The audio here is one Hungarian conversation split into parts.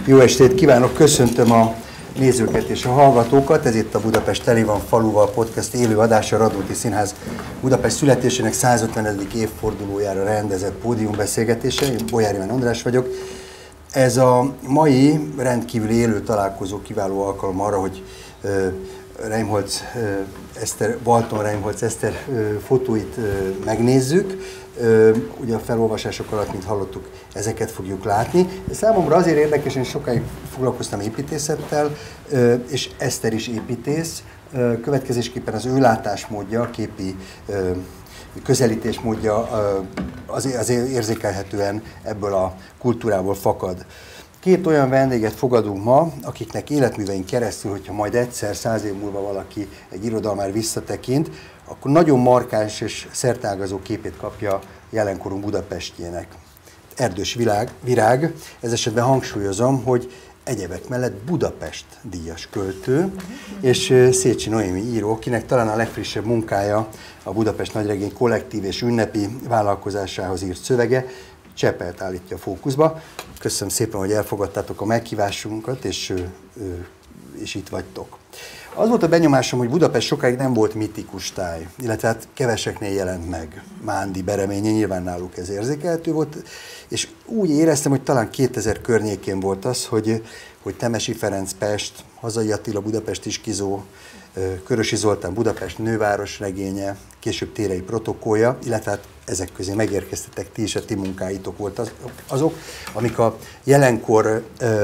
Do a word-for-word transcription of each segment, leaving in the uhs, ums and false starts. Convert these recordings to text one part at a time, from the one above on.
Jó estét kívánok, köszöntöm a nézőket és a hallgatókat. Ez itt a Budapest Teli van faluval podcast élő adása, a Radnóti Színház Budapest születésének százötvenedik évfordulójára rendezett pódiumbeszélgetése. Én Bolyár Iván András vagyok. Ez a mai rendkívül élő találkozó kiváló alkalom arra, hogy Reimholtz Eszter, Walton Reimholtz Eszter fotóit megnézzük. Ugye a felolvasások alatt, mint hallottuk, ezeket fogjuk látni. Számomra azért érdekes, én sokáig foglalkoztam építészettel, és Eszter is építész. Következésképpen az ő látásmódja, a képi közelítésmódja azért, azért érzékelhetően ebből a kultúrából fakad. Két olyan vendéget fogadunk ma, akiknek életművein keresztül, hogyha majd egyszer, száz év múlva valaki egy irodalmára visszatekint, akkor nagyon markáns és szerteágazó képét kapja jelenkorunk Budapestjének. Erdős Virág, Virág, ez esetben hangsúlyozom, hogy egyebek mellett Budapest díjas költő, és Szécsi Noémi író, akinek talán a legfrissebb munkája a Budapest Nagyregény kollektív és ünnepi vállalkozásához írt szövege, Cseppelt állítja a fókuszba. Köszönöm szépen, hogy elfogadtátok a meghívásunkat, és, és itt vagytok. Az volt a benyomásom, hogy Budapest sokáig nem volt mitikus táj, illetve hát keveseknél jelent meg. Mándi Bereménye, nyilván náluk ez érzékelhető volt, és úgy éreztem, hogy talán kétezer környékén volt az, hogy, hogy Temesi Ferenc Pest, Hazai Attila Budapest iskizó, Körösi Zoltán Budapest nőváros regénye, később Térei protokollja, illetve hát ezek közé megérkeztetek ti is, a ti munkáitok volt az, azok, amik a jelenkor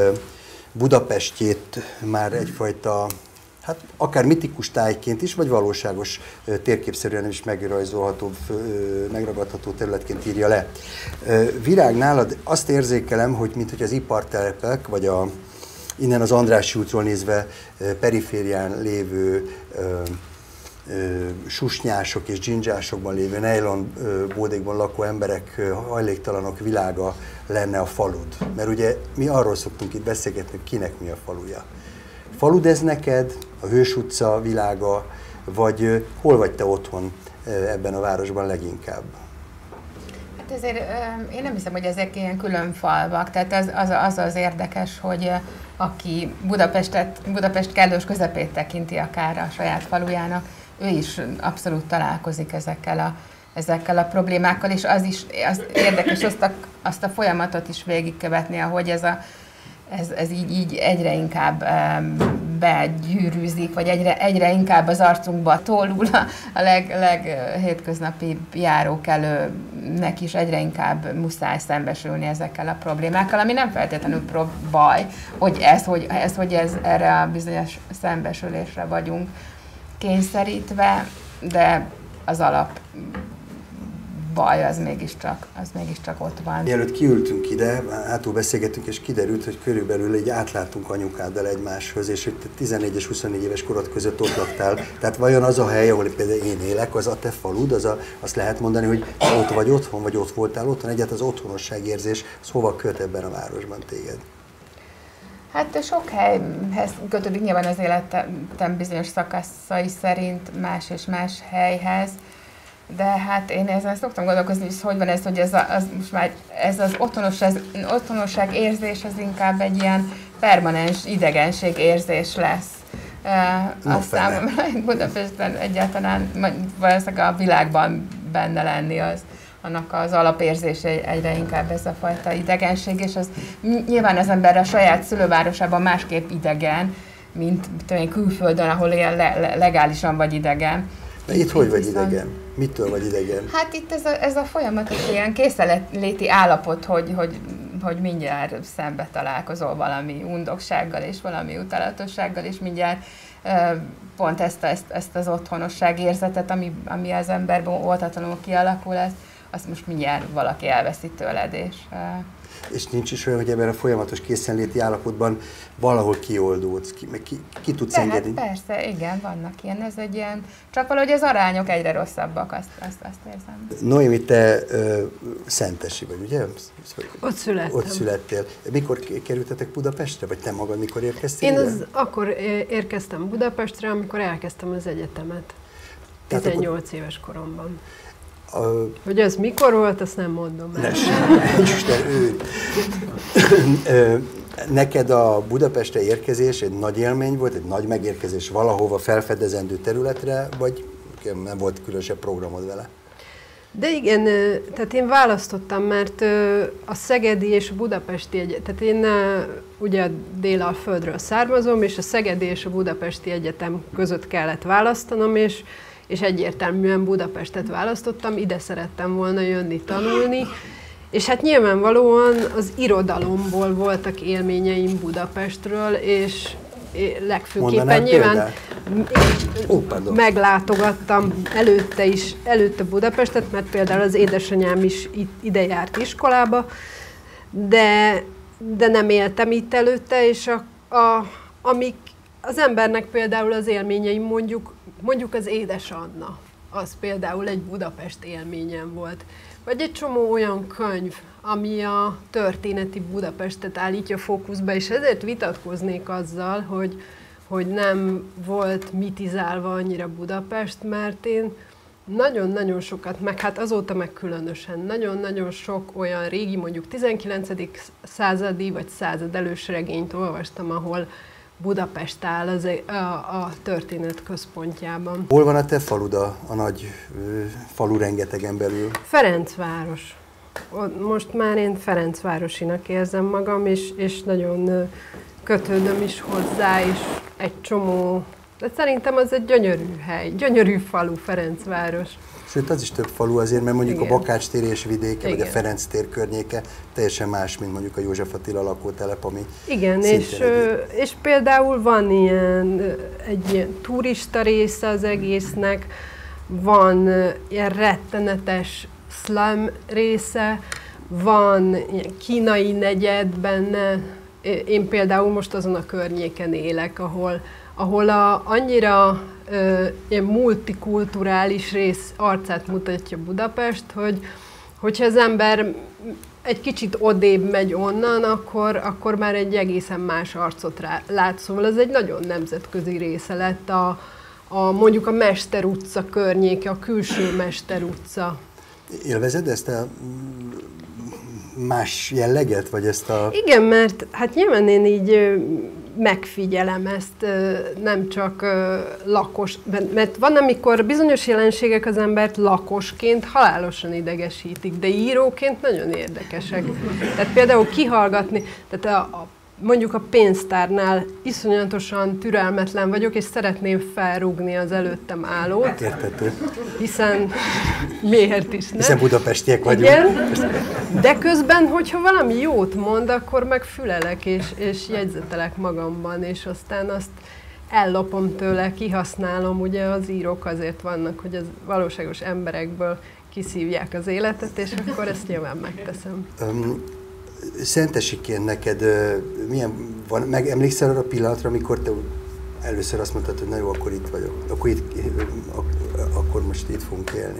Budapestjét már egyfajta, hát akár mitikus tájként is, vagy valóságos térképszerűen is megrajzolható, megragadható területként írja le. Virág, nálad azt érzékelem, hogy minthogy az ipartelepek, vagy a, innen az Andrássy útról nézve periférián lévő susnyások és dzsindzsásokban lévő nejlon bódékban lakó emberek, hajléktalanok világa lenne a falud. Mert ugye mi arról szoktunk itt beszélgetni, hogy kinek mi a faluja. Falud ez neked, a Hős utca világa, vagy hol vagy te otthon ebben a városban leginkább? Hát ezért én nem hiszem, hogy ezek ilyen külön falvak, tehát az az, az, az érdekes, hogy aki Budapestet, Budapest kellős közepét tekinti akár a saját falujának, ő is abszolút találkozik ezekkel a, ezekkel a problémákkal, és az is az érdekes azt a, azt a folyamatot is végigkövetni, ahogy ez, a, ez, ez így, így egyre inkább um, begyűrűzik, vagy egyre, egyre inkább az arcunkba tolul a, a leg, leghétköznapi járókelőnek is egyre inkább muszáj szembesülni ezekkel a problémákkal, ami nem feltétlenül baj, hogy ez, hogy, ez, hogy ez, erre a bizonyos szembesülésre vagyunk kényszerítve, de az alap baj az mégiscsak, az mégiscsak ott van. Mielőtt kiültünk ide, hátul beszélgettünk, és kiderült, hogy körülbelül így átlátunk anyukáddal egymáshoz, és hogy te tizennégy és huszonnégy éves korod között ott laktál. Tehát vajon az a hely, ahol például én élek, az a te falud, az a, azt lehet mondani, hogy ott vagy otthon, vagy ott voltál otthon, egyáltalán az otthonosságérzés, az hova köt ebben a városban téged? Hát sok helyhez kötődik, nyilván az életem bizonyos szakaszai szerint más és más helyhez, de hát én ezen szoktam gondolkozni, hogy hogy van ez, hogy ez, a, az, most már ez az otthonosság, otthonosság érzés az inkább egy ilyen permanens idegenség érzés lesz. Uh, azt számomra Budapesten egyáltalán, valószínűleg a világban benne lenni az, annak az alapérzése egyre inkább ez a fajta idegenség, és az nyilván az ember a saját szülővárosában másképp idegen, mint tudom, külföldön, ahol ilyen le, le, legálisan vagy idegen. De itt, itt hogy vagy viszont idegen? Mitől vagy idegen? Hát itt ez a, ez a folyamatos ilyen készenléti állapot, hogy, hogy, hogy mindjárt szembe találkozol valami undoksággal és valami utalatossággal, és mindjárt pont ezt, ezt, ezt az otthonosság érzetet, ami, ami az emberben oltatlanul kialakul, ezt, azt most mindjárt valaki elveszi tőled, és... És nincs is olyan, hogy ebben a folyamatos készenléti állapotban valahol kioldódsz, ki, ki, ki tudsz De engedni? Hát persze, igen, vannak ilyen, ez egy ilyen, csak valahogy az arányok egyre rosszabbak, azt, azt, azt érzem. Noémi, te ö, szentesi vagy, ugye? Ott születtem. Ott születtél. Mikor kerültetek Budapestre, vagy te magad mikor érkeztél? Én az, akkor érkeztem Budapestre, amikor elkezdtem az egyetemet, tizennyolc éves koromban. Hogy ez mikor volt, azt nem mondom el. Isten, ő. Neked a Budapestre érkezés egy nagy élmény volt, egy nagy megérkezés valahova felfedezendő területre, vagy nem volt különösebb programod vele? De igen, tehát én választottam, mert a szegedi és a budapesti egyetem, tehát én ugye a Délalföldről származom, és a szegedi és a budapesti egyetem között kellett választanom, és, és egyértelműen Budapestet választottam, ide szerettem volna jönni tanulni, és hát nyilvánvalóan az irodalomból voltak élményeim Budapestről, és legfőképpen nyilván oh, meglátogattam előtte is, előtte Budapestet, mert például az édesanyám is ide járt iskolába, de, de nem éltem itt előtte, és a, a, amik az embernek például az élményeim, mondjuk, mondjuk az Édes Anna, az például egy Budapest élményem volt. Vagy egy csomó olyan könyv, ami a történeti Budapestet állítja fókuszba, és ezért vitatkoznék azzal, hogy, hogy nem volt mitizálva annyira Budapest, mert én nagyon-nagyon sokat, meg hát azóta meg különösen, nagyon-nagyon sok olyan régi, mondjuk tizenkilencedik századi vagy század elős regényt olvastam, ahol Budapest áll az, a, a történet központjában. Hol van a te falud, a, a nagy ö, falu rengetegen belül? Ferencváros. Most már én Ferencvárosinak érzem magam, és, és nagyon kötődöm is hozzá, és egy csomó, de szerintem az egy gyönyörű hely, gyönyörű falu, Ferencváros. Sőt, az is több falu azért, mert mondjuk igen. A Bakács tér és vidéke, igen. Vagy a Ferenc tér környéke teljesen más, mint mondjuk a József Attila lakótelep, ami igen, és, egy... és például van ilyen, egy ilyen turista része az egésznek, van ilyen rettenetes slum része, van ilyen kínai negyed benne. Én például most azon a környéken élek, ahol, ahol a, annyira ö, ilyen multikulturális rész arcát mutatja Budapest, hogy hogyha az ember egy kicsit odébb megy onnan, akkor, akkor már egy egészen más arcot rá, lát. Szóval ez egy nagyon nemzetközi része lett a, a, mondjuk a Mester utca környéke, a külső Mester utca. Élvezed ezt a más jelleget, vagy ezt a... Igen, mert hát nyilván én így megfigyelem ezt, nem csak lakos, mert van, amikor bizonyos jelenségek az embert lakosként halálosan idegesítik, de íróként nagyon érdekesek. Tehát például kihallgatni, tehát a, a mondjuk a pénztárnál iszonyatosan türelmetlen vagyok, és szeretném felrúgni az előttem állót. Érthető. Hiszen miért is, ne? Hiszen budapestiek vagyunk. Igen, de közben, hogyha valami jót mond, akkor meg fülelek, és, és jegyzetelek magamban, és aztán azt ellopom tőle, kihasználom. Ugye az írók azért vannak, hogy az valóságos emberekből kiszívják az életet, és akkor ezt nyilván megteszem. Um, Szentesiként neked milyen van, meg emlékszel arra a pillanatra, amikor te először azt mondtad, hogy na jó, akkor itt vagyok, akkor, itt, akkor most itt fogunk élni?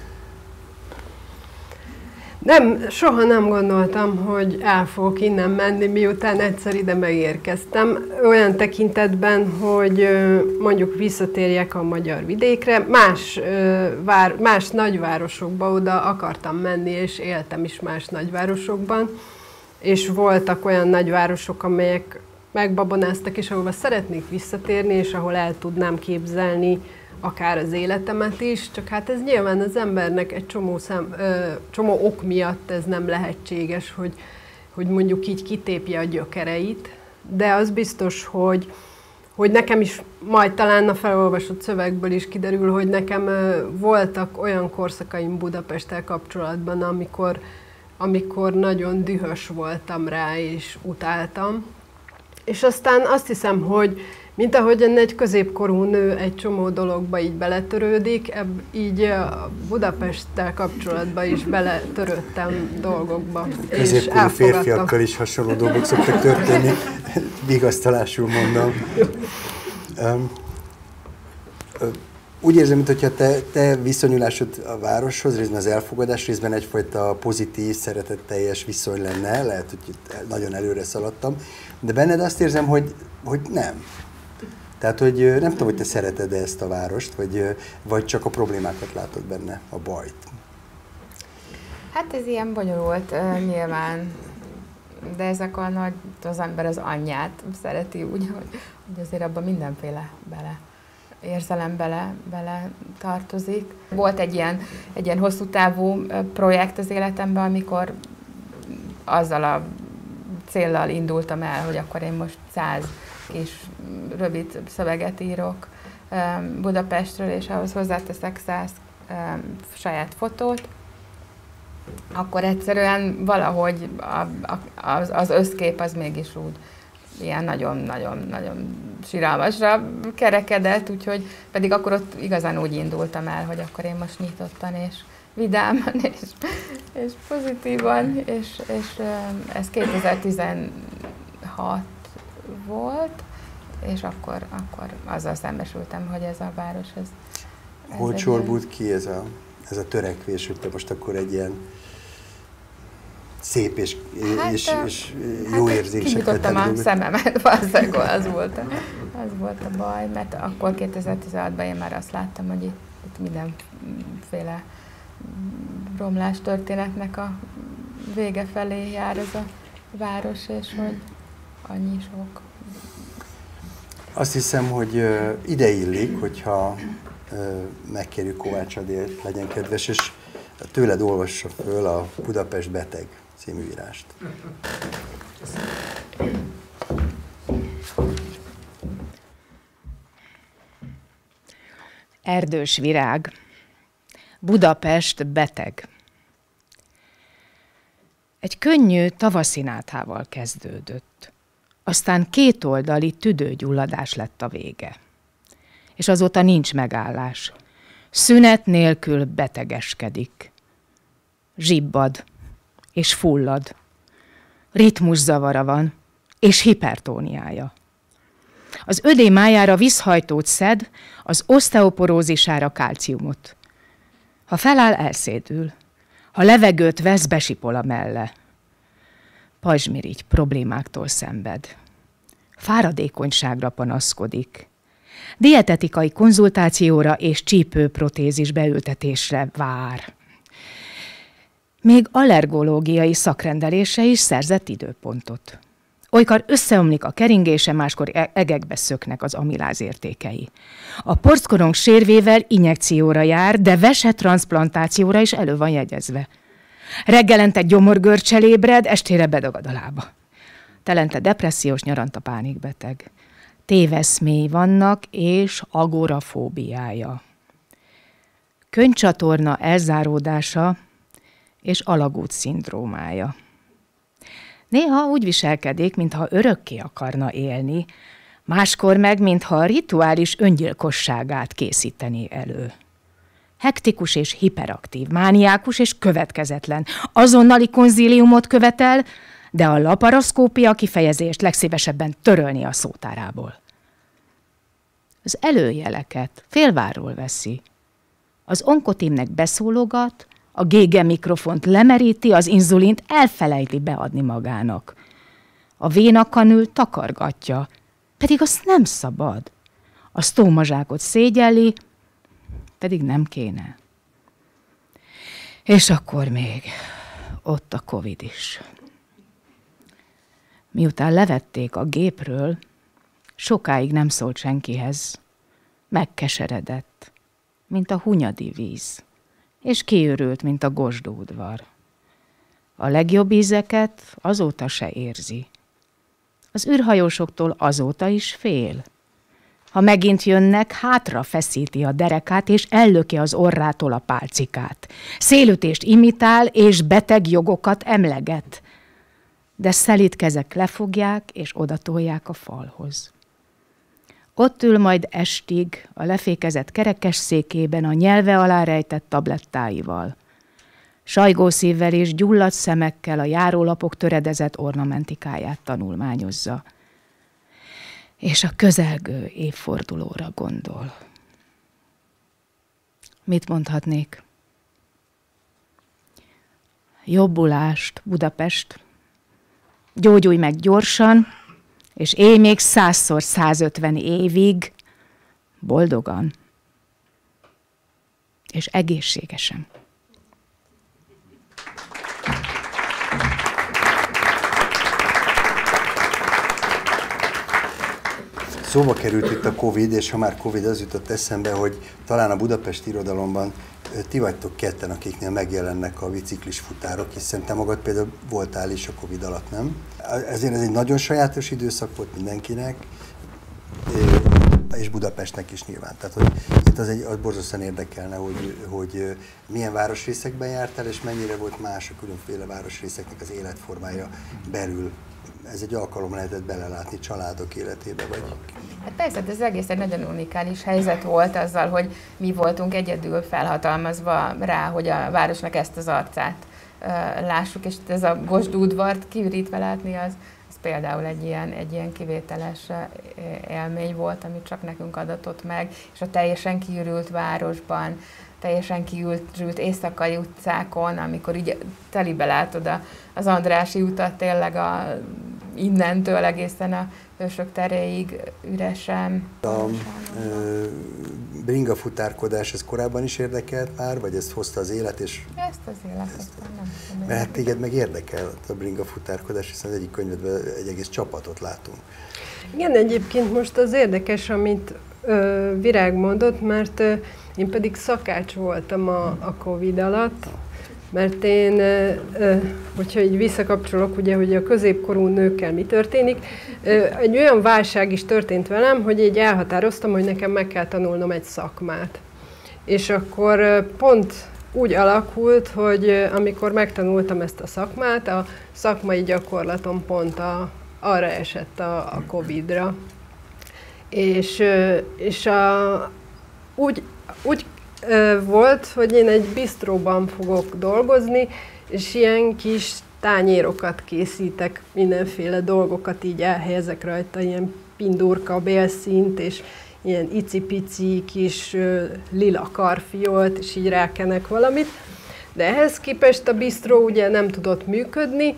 Nem, soha nem gondoltam, hogy el fogok innen menni, miután egyszer ide megérkeztem. Olyan tekintetben, hogy mondjuk visszatérjek a magyar vidékre, más, más nagyvárosokba oda akartam menni, és éltem is más nagyvárosokban. És voltak olyan nagyvárosok, amelyek megbabonáztak, és ahova szeretnék visszatérni, és ahol el tudnám képzelni akár az életemet is, csak hát ez nyilván az embernek egy csomó, szem, ö, csomó ok miatt ez nem lehetséges, hogy, hogy mondjuk így kitépje a gyökereit, de az biztos, hogy, hogy nekem is, majd talán a felolvasott szövegből is kiderül, hogy nekem ö, voltak olyan korszakaim Budapesttel kapcsolatban, amikor amikor nagyon dühös voltam rá, és utáltam. És aztán azt hiszem, hogy mint ahogyan egy középkorú nő egy csomó dologba így beletörődik, ebb, így a Budapesttel kapcsolatban is beletörődtem dolgokba. Középkorú férfiakkal is hasonló dolgok szoktak történni, vigasztalásul mondom. Um, uh, Úgy érzem, mintha te, te viszonyulásod a városhoz, részben az elfogadás, részben egyfajta pozitív, szeretetteljes viszony lenne, lehet, hogy nagyon előre szaladtam, de benned azt érzem, hogy, hogy nem. Tehát, hogy nem tudom, hogy te szereted-e ezt a várost, vagy, vagy csak a problémákat látod benne, a bajt. Hát ez ilyen bonyolult uh, nyilván, de ezek a nagy, az ember az anyját szereti úgy, hogy, hogy azért abban mindenféle bele érzelem bele, bele tartozik. Volt egy ilyen, egy ilyen hosszú távú projekt az életemben, amikor azzal a céllal indultam el, hogy akkor én most száz kis rövid szöveget írok Budapestről, és ahhoz hozzáteszek száz saját fotót, akkor egyszerűen valahogy a, a, az, az összkép az mégis úgy ilyen nagyon-nagyon-nagyon siralmasra kerekedett, úgyhogy pedig akkor ott igazán úgy indultam el, hogy akkor én most nyitottan és vidáman és, és pozitívan, és, és ez kétezer-tizenhat volt, és akkor, akkor azzal szembesültem, hogy ez a város, ez... ez Hogy csorbult ki ez a, ez a törekvés, hogy te most akkor egy ilyen szép és, hát, és, és jó hát érzéseket. Kinyitottam a szememet, valószínűleg az volt, az volt a baj, mert akkor kétezer-tizenhatban én már azt láttam, hogy itt, itt mindenféle romlás történetnek a vége felé jár ez a város, és hogy annyi sok. Azt hiszem, hogy uh, ide illik, hogyha uh, megkérjük Kovács Adélt, legyen kedves, és tőled olvassa föl a Budapest beteg című írást. Erdős virág. Budapest beteg. Egy könnyű tavaszinátával kezdődött. Aztán kétoldali tüdőgyulladás lett a vége. És azóta nincs megállás. Szünet nélkül betegeskedik. Zsibbad és fullad. Ritmuszavara van, és hipertóniája. Az ödémájára vízhajtót szed, az oszteoporózisára kálciumot. Ha feláll, elszédül. Ha levegőt vesz, besipol a melle. Pajzsmirigy problémáktól szenved. Fáradékonyságra panaszkodik. Dietetikai konzultációra és csípőprotézis beültetésre vár. Még allergológiai szakrendelése is szerzett időpontot. Olykor összeomlik a keringése, máskor egekbe szöknek az amiláz értékei. A porckorong sérvével injekcióra jár, de vesetranszplantációra is elő van jegyezve. Reggelente gyomorgörcsel ébred, estére bedagad a lába. Telente depressziós, nyaranta pánikbeteg. Téveszmély vannak, és agorafóbiája. Könycsatorna elzáródása és alagút szindrómája. Néha úgy viselkedik, mintha örökké akarna élni, máskor meg, mintha a rituális öngyilkosságát készítené elő. Hektikus és hiperaktív, mániákus és következetlen, azonnali konzíliumot követel, de a laparoszkópia kifejezést legszívesebben törölni a szótárából. Az előjeleket félvárról veszi. Az onkotímnek beszólogat, a gé gé mikrofont lemeríti, az inzulint elfelejti beadni magának. A vénakanül takargatja, pedig azt nem szabad. A sztómazsákot szégyelli, pedig nem kéne. És akkor még ott a Covid is. Miután levették a gépről, sokáig nem szólt senkihez. Megkeseredett, mint a hunyadi víz, és kiürült, mint a gosdóudvar. A legjobb ízeket azóta se érzi. Az űrhajósoktól azóta is fél. Ha megint jönnek, hátra feszíti a derekát, és ellöki az orrától a pálcikát. Szélütést imitál, és beteg jogokat emleget. De szelíd kezek lefogják, és odatolják a falhoz. Ott ül majd estig a lefékezett kerekesszékében a nyelve alá rejtett tablettáival. Sajgószívvel és gyulladt szemekkel a járólapok töredezett ornamentikáját tanulmányozza. És a közelgő évfordulóra gondol. Mit mondhatnék? Jobbulást, Budapest. Gyógyulj meg gyorsan, és élj még százszor százötven évig boldogan és egészségesen. Szóba került itt a Covid, és ha már Covid, az jutott eszembe, hogy talán a budapesti irodalomban ti vagytok ketten, akiknél megjelennek a biciklis futárok, hiszen te magad például voltál is a Covid alatt, nem? Ezért ez egy nagyon sajátos időszak volt mindenkinek, és Budapestnek is nyilván. Tehát, hogy itt az, egy, az borzasztóan érdekelne, hogy, hogy milyen városrészekben jártál, és mennyire volt más a különféle városrészeknek az életformája belül. Ez egy alkalom lehetett belelátni családok életébe, vagy? Hát persze, ez egész egy nagyon unikális helyzet volt azzal, hogy mi voltunk egyedül felhatalmazva rá, hogy a városnak ezt az arcát uh, lássuk, és ez a Gosd udvart kiürítve látni, az, az például egy ilyen, egy ilyen kivételes uh, élmény volt, amit csak nekünk adatott meg, és a teljesen kiürült városban, teljesen kiürült éjszakai utcákon, amikor így telibe látod a, az Andrássy utat tényleg a, innentől egészen a Hősök teréig üresen. A ö, bringafutárkodás, ez korábban is érdekelt már, vagy ezt hozta az élet? És ezt az élet, ezt nem tudom. Mert hát téged meg érdekel a bringafutárkodás, hiszen az egyik könyvedben egy egész csapatot látunk. Igen, egyébként most az érdekes, amit ö, Virág mondott, mert ö, én pedig szakács voltam a, a Covid alatt, mert én, hogyha így visszakapcsolok, ugye, hogy a középkorú nőkkel mi történik, egy olyan válság is történt velem, hogy így elhatároztam, hogy nekem meg kell tanulnom egy szakmát. És akkor pont úgy alakult, hogy amikor megtanultam ezt a szakmát, a szakmai gyakorlatom pont a, arra esett a, a Covidra. És, és a, úgy, úgy volt, hogy én egy bistróban fogok dolgozni, és ilyen kis tányérokat készítek, mindenféle dolgokat így elhelyezek rajta, ilyen pindurka, bélszint, és ilyen icipici kis uh, lila karfiolt, és így rákenek valamit. De ehhez képest a bistró ugye nem tudott működni,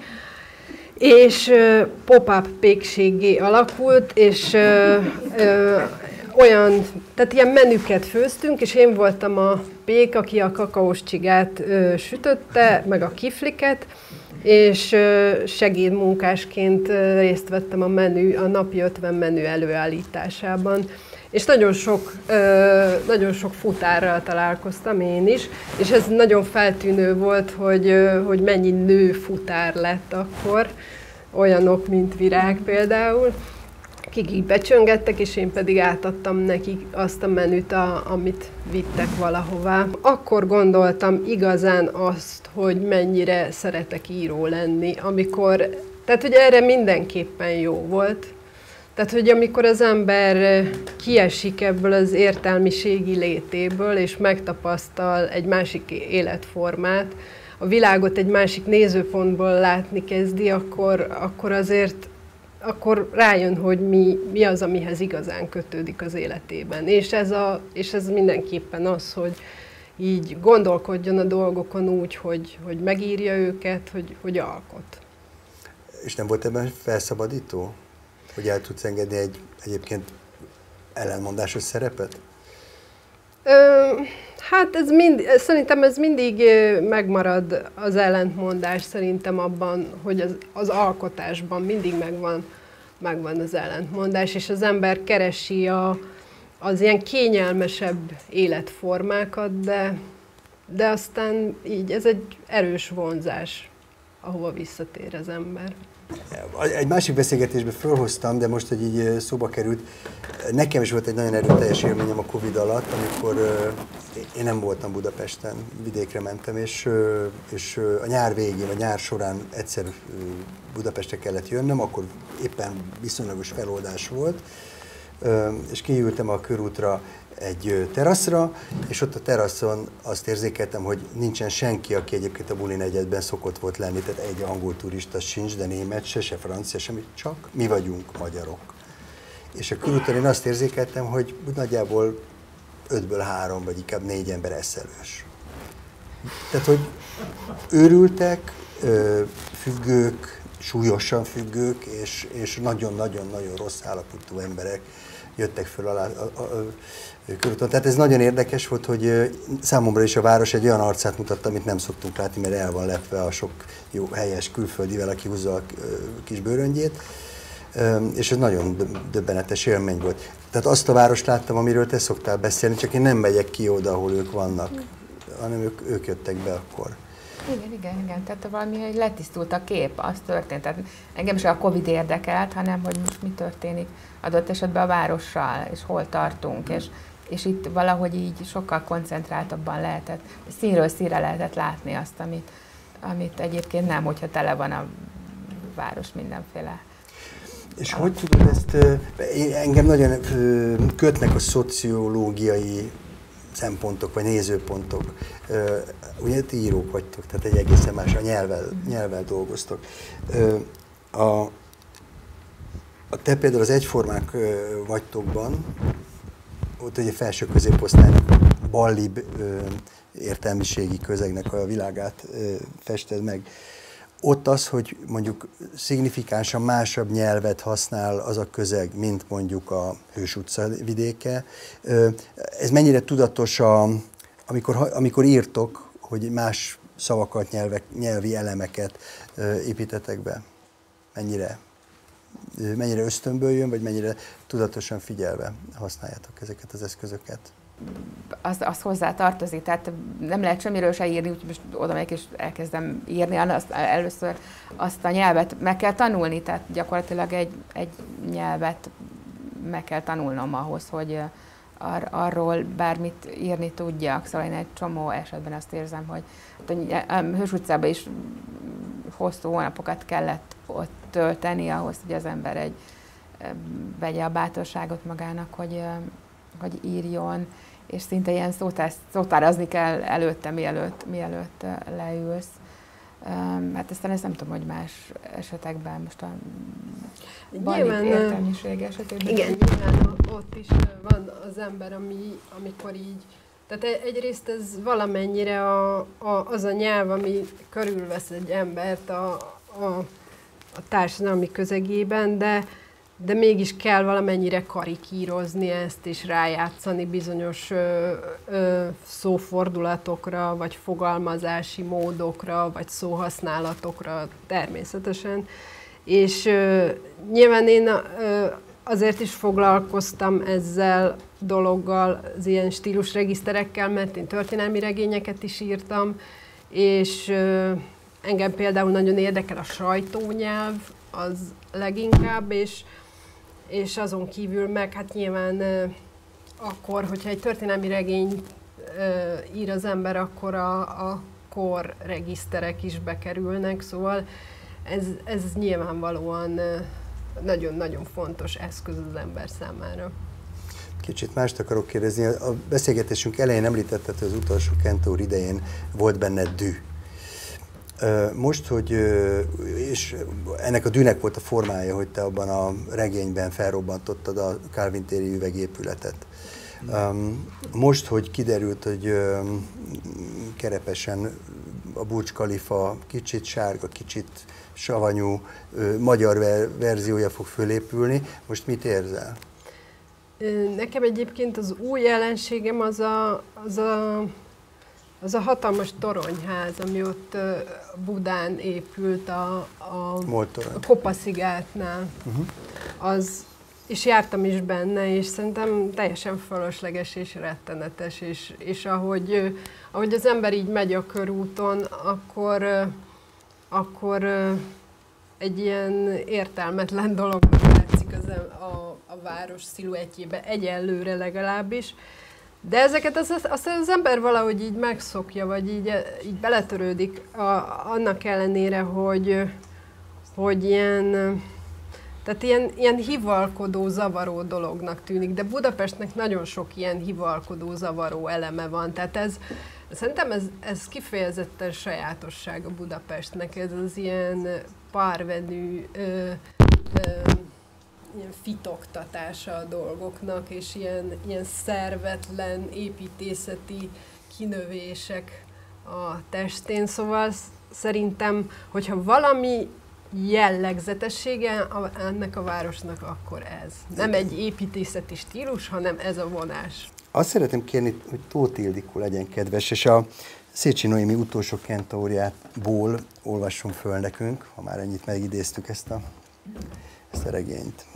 és uh, pop-up pékséggé alakult, és uh, uh, olyan, tehát ilyen menüket főztünk, és én voltam a pék, aki a kakaós csigát ö, sütötte, meg a kifliket, és ö, segédmunkásként ö, részt vettem a menü, a napi ötven menü előállításában. És nagyon sok, ö, nagyon sok futárral találkoztam én is, és ez nagyon feltűnő volt, hogy, ö, hogy mennyi nő futár lett akkor, olyanok, mint Virág például, akik így becsöngettek, és én pedig átadtam nekik azt a menüt, a, amit vittek valahová. Akkor gondoltam igazán azt, hogy mennyire szeretek író lenni, amikor, tehát hogy erre mindenképpen jó volt. Tehát, hogy amikor az ember kiesik ebből az értelmiségi létéből, és megtapasztal egy másik életformát, a világot egy másik nézőpontból látni kezdi, akkor, akkor azért akkor rájön, hogy mi, mi az, amihez igazán kötődik az életében. És ez, a, és ez mindenképpen az, hogy így gondolkodjon a dolgokon úgy, hogy, hogy megírja őket, hogy, hogy alkot. És nem volt ebben felszabadító? Hogy el tudsz engedni egy egyébként ellenmondásos szerepet? Ö, hát ez mind, szerintem ez mindig megmarad az ellentmondás szerintem abban, hogy az, az alkotásban mindig megvan, megvan az ellentmondás, és az ember keresi a, az ilyen kényelmesebb életformákat, de, de aztán így ez egy erős vonzás, ahova visszatér az ember. Egy másik beszélgetésben felhoztam, de most, hogy így szóba került, nekem is volt egy nagyon erőteljes élményem a Covid alatt, amikor én nem voltam Budapesten, vidékre mentem, és, és a nyár végén, a nyár során egyszer Budapestre kellett jönnöm, akkor éppen viszonylagos feloldás volt, és kiültem a körútra egy teraszra, és ott a teraszon azt érzékeltem, hogy nincsen senki, aki egyébként a buli negyedben szokott volt lenni, tehát egy angol turista sincs, de német se, se francia, semmit, csak mi vagyunk magyarok. És a körúton én azt érzékeltem, hogy nagyjából ötből három, vagy inkább négy ember eszelős. Tehát, hogy őrültek, függők, súlyosan függők, és, és nagyon-nagyon-nagyon rossz állapotú emberek jöttek föl alá a, a, a körúton. Tehát ez nagyon érdekes volt, hogy számomra is a város egy olyan arcát mutatta, amit nem szoktunk látni, mert el van lepve a sok jó helyes külföldivel, aki húzza a kis bőröngyét. és ez nagyon döbbenetes élmény volt. Tehát azt a várost láttam, amiről te szoktál beszélni, csak én nem megyek ki oda, ahol ők vannak, hanem ők, ők jöttek be akkor. Igen, igen, igen. Tehát valami, hogy letisztult a kép, az történt. Tehát engem sem a Covid érdekelt, hanem hogy most mi történik adott esetben a várossal, és hol tartunk, és, és itt valahogy így sokkal koncentráltabban lehetett, színről színre lehetett látni azt, amit, amit egyébként nem, hogyha tele van a város mindenféle. És hogy tudod ezt, engem nagyon kötnek a szociológiai szempontok, vagy nézőpontok. Ugye ti írók vagytok, tehát egy egészen más, a nyelvvel, nyelvvel dolgoztok. A, a te például az egyformák vagytokban, ott ugye felső középosztálynak, ballibb értelmiségi közegnek a világát fested meg. Ott az, hogy mondjuk szignifikánsan másabb nyelvet használ az a közeg, mint mondjuk a Hős utca vidéke. Ez mennyire tudatos, a, amikor, amikor írtok, hogy más szavakat, nyelvek, nyelvi elemeket építetek be? Mennyire? Mennyire ösztönből jön, vagy mennyire tudatosan figyelve használjátok ezeket az eszközöket? Az, az hozzá tartozik, tehát nem lehet semmiről se írni, úgyhogy most oda megyek és elkezdem írni, azt, először azt a nyelvet meg kell tanulni, tehát gyakorlatilag egy, egy nyelvet meg kell tanulnom ahhoz, hogy ar, arról bármit írni tudjak. Szóval én egy csomó esetben azt érzem, hogy a Hős utcában is hosszú hónapokat kellett ott tölteni ahhoz, hogy az ember egy, vegye a bátorságot magának, hogy hogy írjon, és szinte ilyen szótár, szótárazni kell előtte, mielőtt, mielőtt leülsz. Hát aztán ezt nem tudom, hogy más esetekben, most a ballibb értelmiség esetében. Igen, nyilván ott is van az ember, ami, amikor így, tehát egyrészt ez valamennyire a, a, az a nyelv, ami körülvesz egy embert a, a, a társadalmi közegében, de de mégis kell valamennyire karikírozni ezt, és rájátszani bizonyos ö, ö, szófordulatokra, vagy fogalmazási módokra, vagy szóhasználatokra természetesen. És ö, nyilván én ö, azért is foglalkoztam ezzel dologgal, az ilyen stílusregiszterekkel, mert én történelmi regényeket is írtam, és ö, engem például nagyon érdekel a sajtónyelv, az leginkább, és és azon kívül meg hát nyilván euh, akkor, hogyha egy történelmi regényt euh, ír az ember, akkor a, a korregiszterek is bekerülnek, szóval ez, ez nyilvánvalóan nagyon-nagyon euh, fontos eszköz az ember számára. Kicsit mást akarok kérdezni. A beszélgetésünk elején említetted, hogy az utolsó Kentaur idején volt benned dű. Most, hogy, és ennek a dűnek volt a formája, hogy te abban a regényben felrobbantottad a Kálvin téri üvegépületet. Most, hogy kiderült, hogy Kerepesen a Burj Khalifa kicsit sárga, kicsit savanyú magyar verziója fog fölépülni, most mit érzel? Nekem egyébként az új jelenségem az a, az a Az a hatalmas toronyház, ami ott Budán épült a, a, a Kopaszigátnál, uh-huh. az, és jártam is benne, és szerintem teljesen fölösleges és rettenetes, és, és ahogy, ahogy az ember így megy a körúton, akkor, akkor egy ilyen értelmetlen dolognak látszik az, a, a város sziluettjébe, egyelőre legalábbis. De ezeket az, az, az ember valahogy így megszokja, vagy így, így beletörődik, a, annak ellenére, hogy, hogy ilyen, tehát ilyen, ilyen hivalkodó, zavaró dolognak tűnik. De Budapestnek nagyon sok ilyen hivalkodó, zavaró eleme van. Tehát ez, szerintem ez, ez kifejezetten sajátosság a Budapestnek. Ez az ilyen párvenű, ö, ö, ilyen fitoktatása a dolgoknak, és ilyen, ilyen szervetlen építészeti kinövések a testén. Szóval szerintem, hogyha valami jellegzetessége ennek a városnak, akkor ez. Nem egy építészeti stílus, hanem ez a vonás. Azt szeretném kérni, hogy Tóth Ildikó legyen kedves, és a Széchenyi Noémi utolsó kentaurjából olvassunk föl nekünk, ha már ennyit megidéztük ezt a ezt a regényt.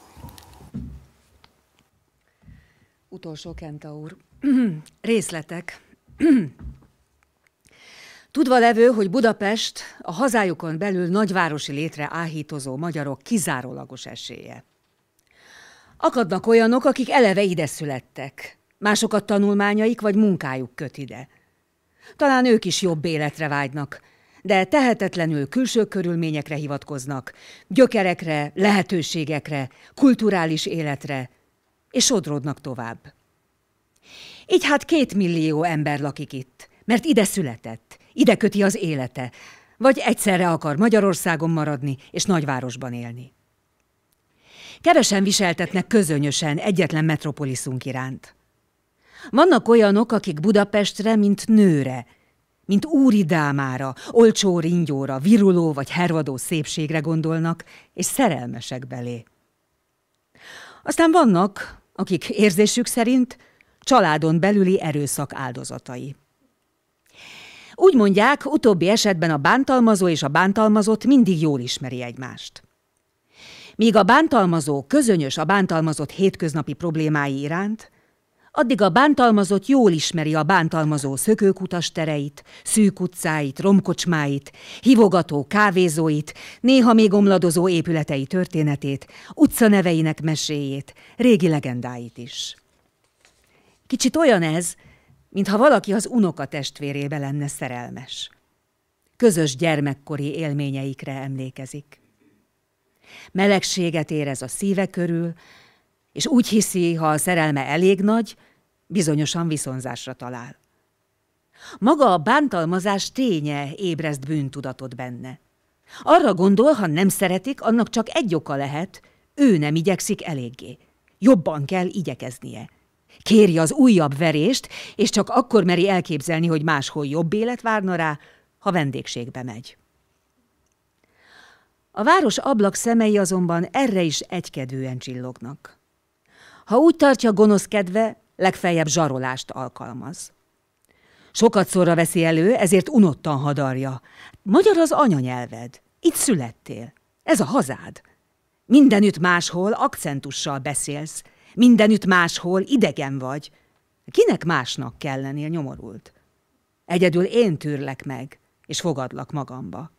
Utolsó kentaur. Részletek. Tudva levő, hogy Budapest a hazájukon belül nagyvárosi létre áhítozó magyarok kizárólagos esélye. Akadnak olyanok, akik eleve ide születtek. Másokat tanulmányaik vagy munkájuk köt ide. Talán ők is jobb életre vágynak, de tehetetlenül külső körülményekre hivatkoznak, gyökerekre, lehetőségekre, kulturális életre, és sodródnak tovább. Így hát két millió ember lakik itt, mert ide született, ide köti az élete, vagy egyszerre akar Magyarországon maradni és nagyvárosban élni. Kevesen viseltetnek közönösen egyetlen metropoliszunk iránt. Vannak olyanok, akik Budapestre, mint nőre, mint úri dámára, olcsó ringyóra, viruló vagy hervadó szépségre gondolnak, és szerelmesek belé. Aztán vannak, akik érzésük szerint családon belüli erőszak áldozatai. Úgy mondják, utóbbi esetben a bántalmazó és a bántalmazott mindig jól ismeri egymást. Míg a bántalmazó közönyös a bántalmazott hétköznapi problémái iránt, addig a bántalmazott jól ismeri a bántalmazó szökőkutas tereit, szűk utcáit, romkocsmáit, hívogató kávézóit, néha még omladozó épületei történetét, utcaneveinek meséjét, régi legendáit is. Kicsit olyan ez, mintha valaki az unoka testvérébe lenne szerelmes. Közös gyermekkori élményeikre emlékezik. Melegséget érez a szíve körül, és úgy hiszi, ha a szerelme elég nagy, bizonyosan viszonzásra talál. Maga a bántalmazás ténye ébreszt bűntudatot benne. Arra gondol, ha nem szeretik, annak csak egy oka lehet, ő nem igyekszik eléggé. Jobban kell igyekeznie. Kéri az újabb verést, és csak akkor meri elképzelni, hogy máshol jobb élet várna rá, ha vendégségbe megy. A város ablak-szemei azonban erre is egykedvűen csillognak. Ha úgy tartja gonosz kedve, legfeljebb zsarolást alkalmaz. Sokat szorra veszi elő, ezért unottan hadarja. Magyar az anyanyelved, itt születtél, ez a hazád. Mindenütt máshol akcentussal beszélsz, mindenütt máshol idegen vagy. Kinek másnak kell lennél nyomorult? Egyedül én tűrlek meg, és fogadlak magamba.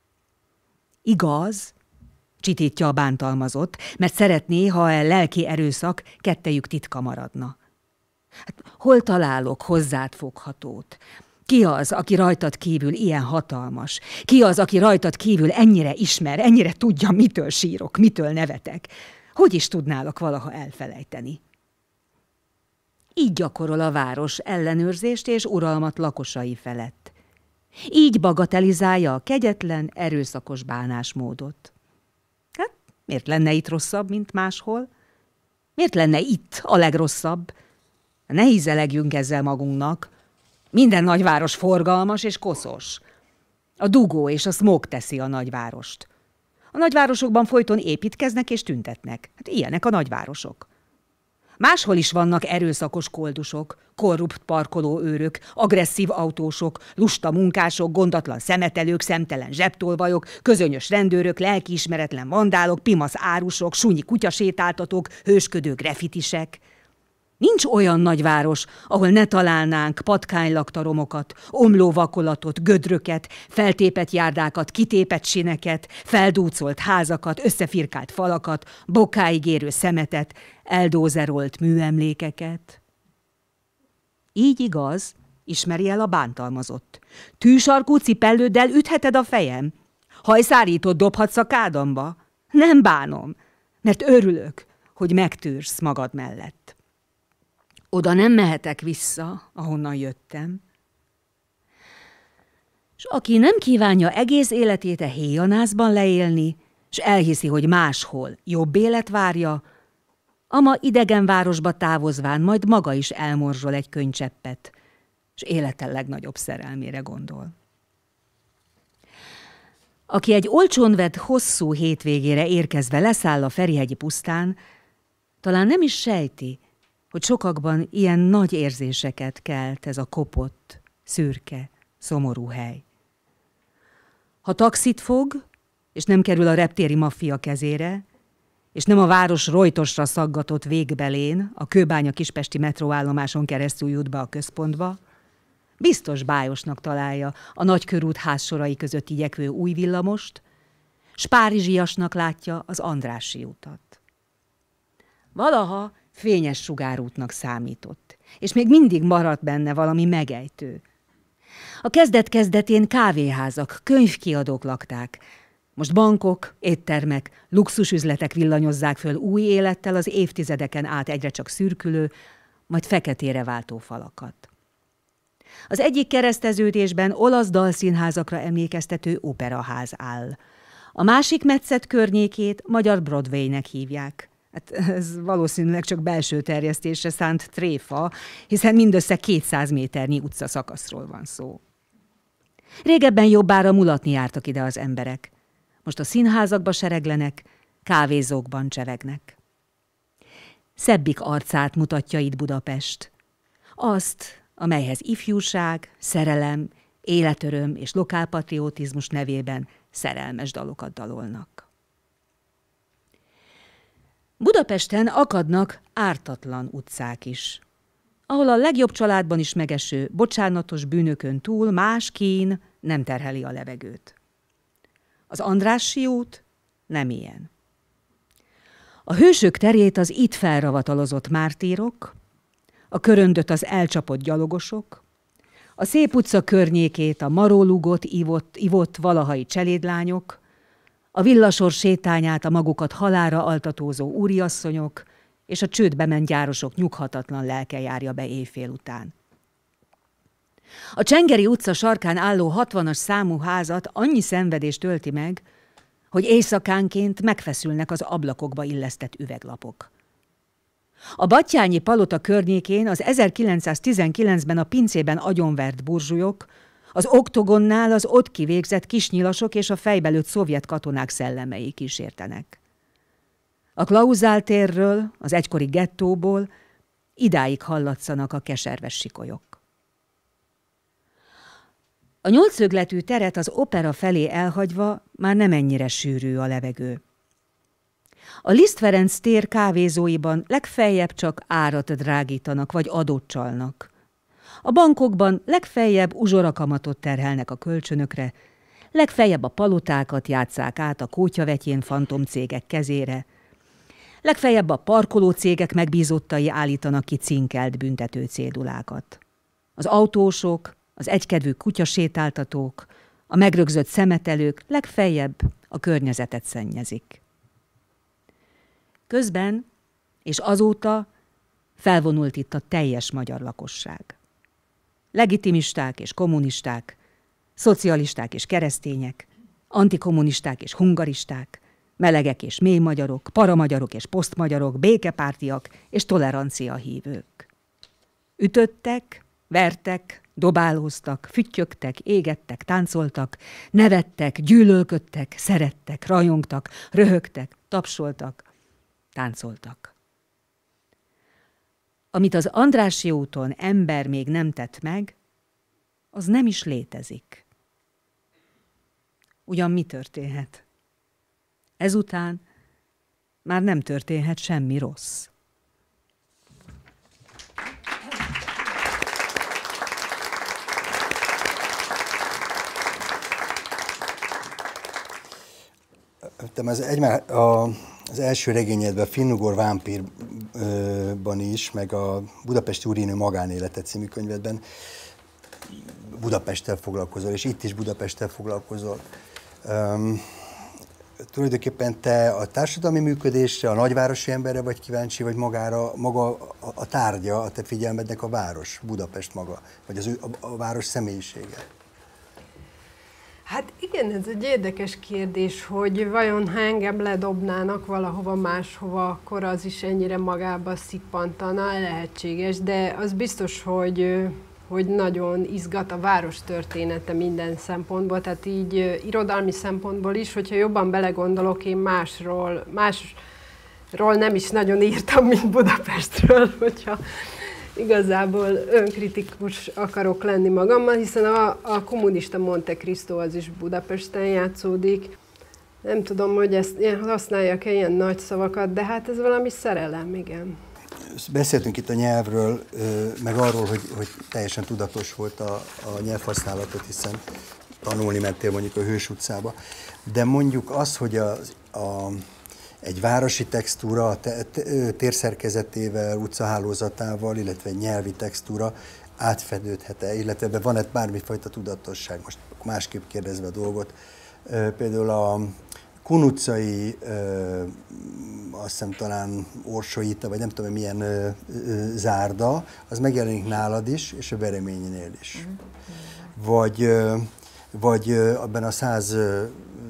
Igaz, csitítja a bántalmazott, mert szeretné, ha a lelki erőszak kettejük titka maradna. Hát, hol találok hozzád foghatót? Ki az, aki rajtad kívül ilyen hatalmas? Ki az, aki rajtad kívül ennyire ismer, ennyire tudja, mitől sírok, mitől nevetek? Hogy is tudnálak valaha elfelejteni? Így gyakorol a város ellenőrzést és uralmat lakosai felett. Így bagatelizálja a kegyetlen, erőszakos bánásmódot. Hát, miért lenne itt rosszabb, mint máshol? Miért lenne itt a legrosszabb? Ne hízelegjünk ezzel magunknak. Minden nagyváros forgalmas és koszos. A dugó és a szmog teszi a nagyvárost. A nagyvárosokban folyton építkeznek és tüntetnek. Hát ilyenek a nagyvárosok. Máshol is vannak erőszakos koldusok, korrupt parkolóőrök, agresszív autósok, lusta munkások, gondatlan szemetelők, szemtelen zsebtolvajok, közönyös rendőrök, lelkiismeretlen vandálok, pimasz árusok, sunyi kutyasétáltatók, hősködő grafitisek. Nincs olyan nagyváros, ahol ne találnánk patkánylaktaromokat, omló vakolatot, gödröket, feltépett járdákat, kitépett sineket, feldúcolt házakat, összefirkált falakat, bokáig érő szemetet, eldózerolt műemlékeket. Így igaz, ismeri el a bántalmazott. Tűsarkú cipellőddel ütheted a fejem? Hajszárítót dobhatsz a kádamba? Nem bánom, mert örülök, hogy megtűrsz magad mellett. Oda nem mehetek vissza, ahonnan jöttem. És aki nem kívánja egész életét a héjanászban leélni, és elhiszi, hogy máshol jobb élet várja, ama idegen városba távozván majd maga is elmorzsol egy könycseppet, és élete legnagyobb szerelmére gondol. Aki egy olcsón vett hosszú hétvégére érkezve leszáll a Ferihegyi pusztán, talán nem is sejti, hogy sokakban ilyen nagy érzéseket kelt ez a kopott, szürke, szomorú hely. Ha taxit fog, és nem kerül a reptéri maffia kezére, és nem a város rojtosra szaggatott végbelén, a Kőbánya kispesti metróállomáson keresztül jut be a központba, biztos bájosnak találja a Nagykörút házsorai között igyekvő új villamost, s párizsiasnak látja az Andrássy utat. Valaha fényes sugárútnak számított, és még mindig maradt benne valami megejtő. A kezdet-kezdetén kávéházak, könyvkiadók lakták, most bankok, éttermek, luxusüzletek villanyozzák föl új élettel az évtizedeken át egyre csak szürkülő, majd feketére váltó falakat. Az egyik kereszteződésben olasz dalszínházakra emlékeztető operaház áll. A másik metszet környékét magyar Broadwaynek hívják. Hát ez valószínűleg csak belső terjesztésre szánt tréfa, hiszen mindössze kétszáz méternyi utcaszakaszról van szó. Régebben jobbára mulatni jártak ide az emberek. Most a színházakba sereglenek, kávézókban csevegnek. Szebbik arcát mutatja itt Budapest. Azt, amelyhez ifjúság, szerelem, életöröm és lokálpatriotizmus nevében szerelmes dalokat dalolnak. Budapesten akadnak ártatlan utcák is, ahol a legjobb családban is megeső, bocsánatos bűnökön túl más kín nem terheli a levegőt. Az Andrássy út nem ilyen. A hősök terét az itt felravatalozott mártírok, a köröndöt az elcsapott gyalogosok, a Szép utca környékét a marólugott, ivott, ivott valahai cselédlányok, a villasor sétányát a magukat halálra altatózó úriasszonyok és a csődbe ment gyárosok nyughatatlan lelke járja be éjfél után. A Csengeri utca sarkán álló hatvanas számú házat annyi szenvedés tölti meg, hogy éjszakánként megfeszülnek az ablakokba illesztett üveglapok. A Battyányi palota környékén az ezerkilencszáztizenkilencben a pincében agyonvert burzsujok, az oktogonnál az ott kivégzett kisnyilasok és a fejbelőtt szovjet katonák szellemei kísértenek. A Klauzál térről, az egykori gettóból idáig hallatszanak a keserves sikolyok. A nyolcszögletű teret az opera felé elhagyva már nem ennyire sűrű a levegő. A Liszt Ferenc tér kávézóiban legfeljebb csak árat drágítanak vagy adót csalnak. A bankokban legfeljebb uzsorakamatot terhelnek a kölcsönökre, legfeljebb a palotákat játsszák át a kótyavetyén fantomcégek kezére, legfeljebb a parkolócégek megbízottai állítanak ki cinkelt büntető cédulákat. Az autósok, az egykedvű kutyasétáltatók, a megrögzött szemetelők legfeljebb a környezetet szennyezik. Közben és azóta felvonult itt a teljes magyar lakosság. Legitimisták és kommunisták, szocialisták és keresztények, antikommunisták és hungaristák, melegek és mély magyarok, paramagyarok és posztmagyarok, békepártiak és tolerancia hívők. Ütöttek, vertek, dobálóztak, füttyögtek, égettek, táncoltak, nevettek, gyűlölködtek, szerettek, rajongtak, röhögtek, tapsoltak, táncoltak. Amit az Andrássy úton ember még nem tett meg, az nem is létezik. Ugyan mi történhet? Ezután már nem történhet semmi rossz. Ez egymár, a, az első regényedben, a Finnugor vámpírban is, meg a Budapesti úrinő magánélete című könyvedben Budapesttel foglalkozol, és itt is Budapesttel foglalkozol. Um, tulajdonképpen te a társadalmi működésre, a nagyvárosi emberre vagy kíváncsi, vagy magára, maga a, a tárgya a te figyelmednek a város, Budapest maga, vagy az ő, a, a város személyisége? Hát igen, ez egy érdekes kérdés, hogy vajon ha engem ledobnának valahova máshova, akkor az is ennyire magába szippantana, lehetséges, de az biztos, hogy, hogy nagyon izgat a város története minden szempontból, tehát így irodalmi szempontból is, hogyha jobban belegondolok, én másról, másról nem is nagyon írtam, mint Budapestről, hogyha igazából önkritikus akarok lenni magammal, hiszen a, a kommunista Monte Cristo az is Budapesten játszódik. Nem tudom, hogy ezt használják-e ilyen nagy szavakat, de hát ez valami szerelem, igen. Beszéltünk itt a nyelvről, meg arról, hogy, hogy teljesen tudatos volt a, a nyelvhasználatot, hiszen tanulni mentél mondjuk a Hős utcába. De mondjuk az, hogy a, a, egy városi textúra a te, te, térszerkezetével, utcahálózatával, illetve nyelvi textúra átfedődhet-e, illetve van-e bármifajta tudatosság? Most másképp kérdezve a dolgot. Például a Kun utcai, ö, azt hiszem talán Orsolyita, vagy nem tudom milyen ö, ö, zárda, az megjelenik nálad is, és a Bereményinél is. Vagy, ö, vagy ö, abban a száz, ö,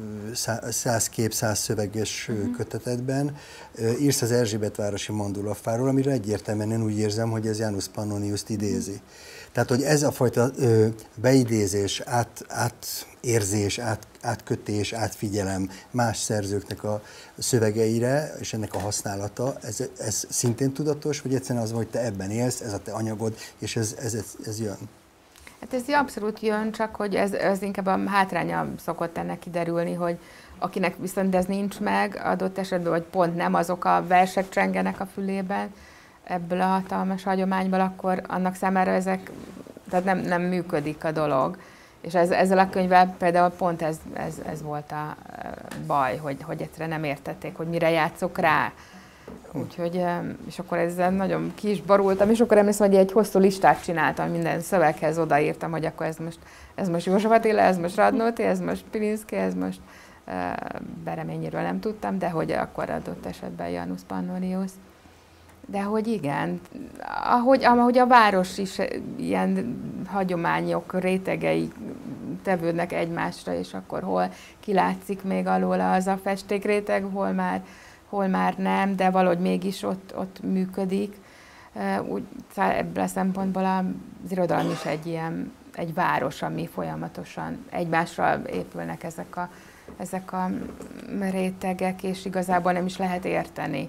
száz kép, száz szöveges uh-huh. kötetedben ö, írsz az Erzsébetvárosi Mandulafáról, amire egyértelműen én úgy érzem, hogy ez Janus Pannoniust idézi. Uh-huh. Tehát, hogy ez a fajta ö, beidézés, át, átérzés, át, átkötés, átfigyelem más szerzőknek a szövegeire, és ennek a használata, ez, ez szintén tudatos, vagy egyszerűen az, hogy te ebben élsz, ez a te anyagod, és ez, ez, ez, ez jön? Hát ez abszolút jön, csak hogy ez, ez inkább a hátránya szokott ennek kiderülni, hogy akinek viszont ez nincs meg adott esetben, vagy pont nem azok a versek csengenek a fülében, ebből a hatalmas hagyományból, akkor annak számára ezek, tehát nem, nem működik a dolog. És ez, ezzel a könyvvel például pont ez, ez, ez volt a baj, hogy, hogy egyszerűen nem értették, hogy mire játszok rá. Úgyhogy, és akkor ezzel nagyon ki is borultam, és akkor emlékszem, hogy egy hosszú listát csináltam, minden szöveghez odaírtam, hogy akkor ez most, ez most József Attila, ez most Radnóti, ez most Pilinszky, ez most uh, Bereményiről nem tudtam, de hogy akkor adott esetben Janus Pannonius. De hogy igen, ahogy, ahogy a város is ilyen hagyományok rétegei tevődnek egymásra, és akkor hol kilátszik még alóla az a festékréteg, hol már, hol már nem, de valahogy mégis ott, ott működik. Úgy, ebből a szempontból az irodalom is egy ilyen, egy város, ami folyamatosan egymásra épülnek ezek a, ezek a rétegek, és igazából nem is lehet érteni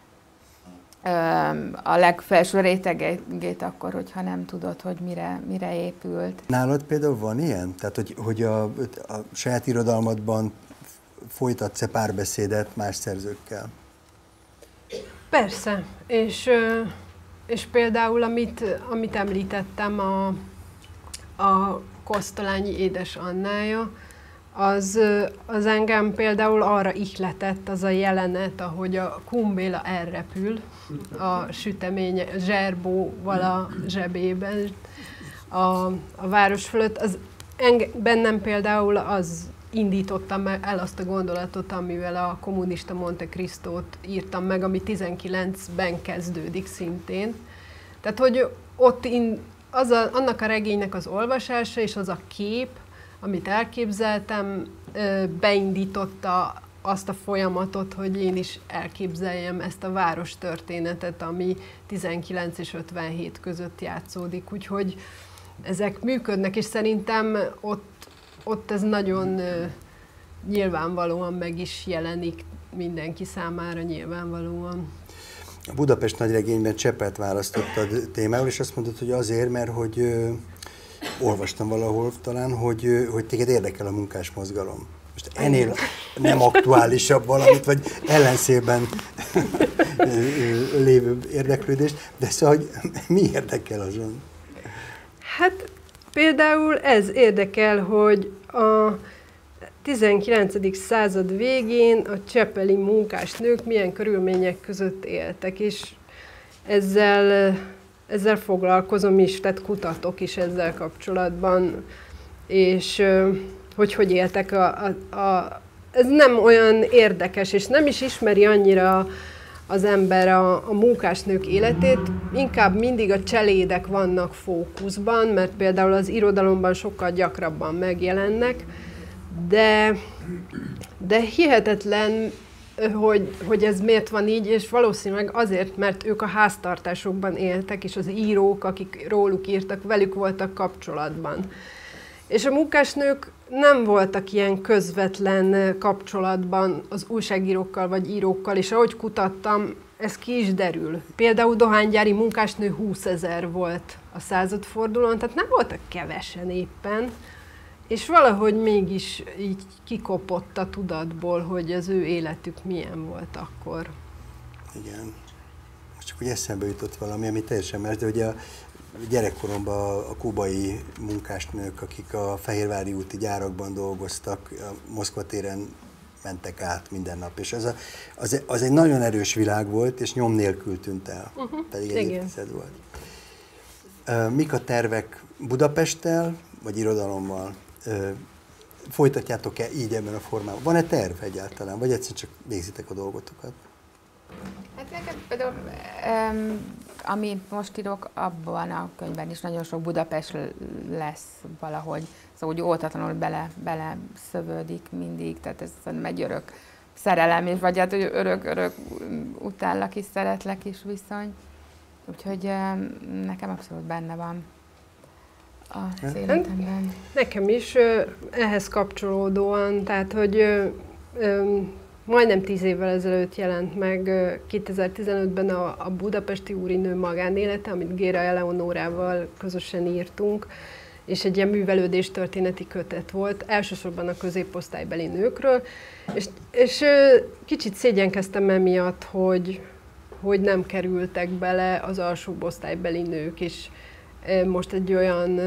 a legfelső rétegét akkor, hogyha nem tudod, hogy mire, mire épült. Nálad például van ilyen? Tehát, hogy, hogy a, a saját irodalmadban folytatsz-e párbeszédet más szerzőkkel? Persze, és, és például, amit, amit említettem, a, a Kosztolányi Édes Annája, az, az engem például arra ihletett az a jelenet, ahogy a Kun Béla elrepül a süteménye, zserbóval a zsebében a, a város fölött. Az enge, bennem például az indítottam el azt a gondolatot, amivel a Kommunista Monte Cristót írtam meg, ami tizenkilencben kezdődik szintén. Tehát, hogy ott in, az a, annak a regénynek az olvasása és az a kép, amit elképzeltem, beindította azt a folyamatot, hogy én is elképzeljem ezt a város történetet, ami tizenkilenc és ötvenhét között játszódik. Úgyhogy ezek működnek, és szerintem ott, ott ez nagyon nyilvánvalóan meg is jelenik mindenki számára nyilvánvalóan. A Budapest nagyregényben Cseppelt választottad témául, és azt mondod, hogy azért, mert hogy olvastam valahol talán, hogy, hogy téged érdekel a munkásmozgalom. Most ennél nem aktuálisabb valamit, vagy ellenszélben lévő érdeklődést, de szóval, hogy mi érdekel azon? Hát például ez érdekel, hogy a tizenkilencedik század végén a cseppeli munkásnők milyen körülmények között éltek, és ezzel, ezzel foglalkozom is, tehát kutatok is ezzel kapcsolatban, és hogy hogy éltek a, a, a... Ez nem olyan érdekes, és nem is ismeri annyira az ember a, a munkásnők életét, inkább mindig a cselédek vannak fókuszban, mert például az irodalomban sokkal gyakrabban megjelennek, de, de hihetetlen, hogy, hogy ez miért van így, és valószínűleg azért, mert ők a háztartásokban éltek, és az írók, akik róluk írtak, velük voltak kapcsolatban. És a munkásnők nem voltak ilyen közvetlen kapcsolatban az újságírókkal vagy írókkal, és ahogy kutattam, ez ki is derül. Például dohánygyári munkásnő húszezer volt a századfordulón, tehát nem voltak kevesen éppen, és valahogy mégis így kikopott a tudatból, hogy az ő életük milyen volt akkor. Igen. Most csak úgy eszembe jutott valami, ami teljesen más, de ugye a gyerekkoromban a kubai munkásnők, akik a Fehérvári úti gyárakban dolgoztak, a Moszkva téren mentek át minden nap, és az, a, az, az egy nagyon erős világ volt, és nyom nélkül tűnt el, uh-huh. pedig egy évtized volt. Mik a tervek Budapesttel, vagy irodalommal? Folytatjátok-e így ebben a formában? Van-e terv egyáltalán, vagy egyszerűen csak végzitek a dolgotokat? Hát nekem például, um, amit most írok, abban a könyvben is nagyon sok Budapest lesz valahogy, szóval úgy óvatatlanul bele, bele szövődik mindig, tehát ez egy örök szerelem, és vagy hát örök, örök utállak is, szeretlek is viszony. Úgyhogy um, nekem abszolút benne van az életemben. Nekem is ehhez kapcsolódóan, tehát hogy majdnem tíz évvel ezelőtt jelent meg kétezer-tizenötben a, a Budapesti úrinő magánélete, amit Géra Eleonórával közösen írtunk, és egy ilyen művelődés történeti kötet volt, elsősorban a középosztálybeli nőkről, és, és kicsit szégyenkeztem emiatt, hogy, hogy nem kerültek bele az alsóbb osztálybeli nők, és most egy olyan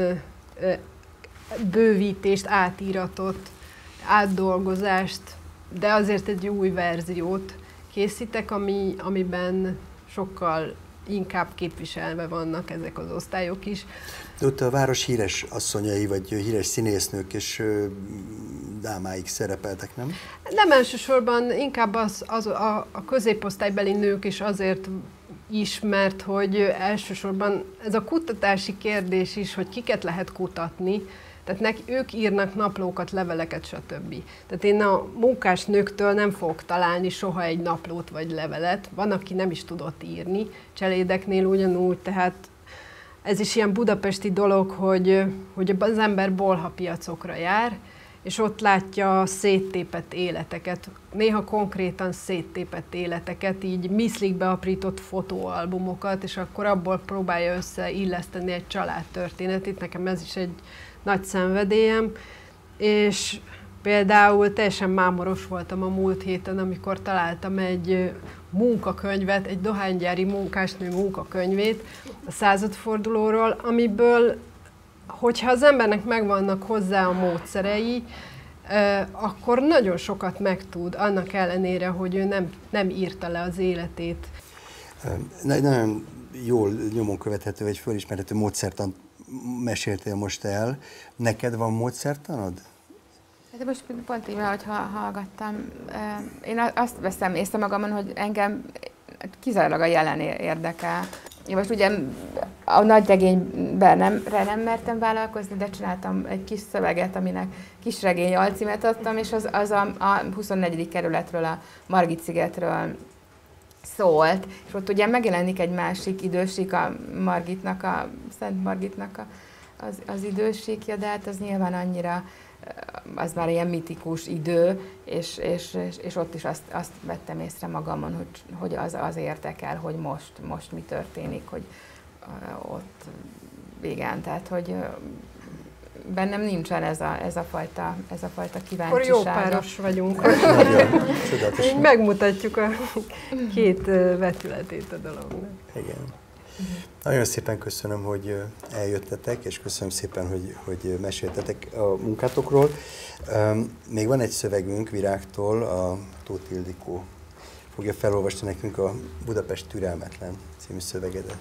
bővítést, átíratot, átdolgozást, de azért egy új verziót készítek, ami, amiben sokkal inkább képviselve vannak ezek az osztályok is. De ott a város híres asszonyai, vagy híres színésznők és dámáik szerepeltek, nem? Nem elsősorban, inkább az, az a, a középosztálybeli nők is azért is, mert hogy elsősorban ez a kutatási kérdés is, hogy kiket lehet kutatni, tehát nek, ők írnak naplókat, leveleket, stb. Tehát én a munkásnőktől nem fogok találni soha egy naplót vagy levelet. Van, aki nem is tudott írni, cselédeknél ugyanúgy, tehát ez is ilyen budapesti dolog, hogy, hogy az ember bolhapiacokra jár, és ott látja a széttépett életeket, néha konkrétan széttépett életeket, így miszlikbe aprított fotóalbumokat, és akkor abból próbálja összeilleszteni egy családtörténetét. Nekem ez is egy nagy szenvedélyem, és például teljesen mámoros voltam a múlt héten, amikor találtam egy munkakönyvet, egy dohánygyári munkásnő munkakönyvét a századfordulóról, amiből, hogyha az embernek megvannak hozzá a módszerei, akkor nagyon sokat megtud, annak ellenére, hogy ő nem, nem írta le az életét. Nagyon jól nyomon követhető, vagy fölismerhető módszertant meséltél most el. Neked van módszertanod? Hát most pont így, ahogy hallgattam, én azt veszem észre magamon, hogy engem kizárólag a jelen érdekel. Én most ugye a nagy regényben nem, nem mertem vállalkozni, de csináltam egy kis szöveget, aminek kisregény alcímet adtam, és az, az a, a huszonnegyedik kerületről, a Margit-szigetről szólt, és ott ugye megjelenik egy másik idősík, a Margitnak, a Szent Margitnak a, az, az idősíkja, de hát az nyilván annyira, az már ilyen mitikus idő, és, és, és, és ott is azt, azt vettem észre magamon, hogy, hogy az, az érdekel, hogy most, most mi történik, hogy ott igen, tehát hogy bennem nincsen ez a, ez a fajta, ez a fajta kíváncsiság. Akkor jó páros vagyunk. Nagyon, megmutatjuk a két vetületét a dolognak. Igen. Nagyon szépen köszönöm, hogy eljöttetek, és köszönöm szépen, hogy, hogy meséltetek a munkátokról. Még van egy szövegünk Virágtól, a Tóth Ildikó fogja felolvasni nekünk a Budapest türelmetlen című szövegedet.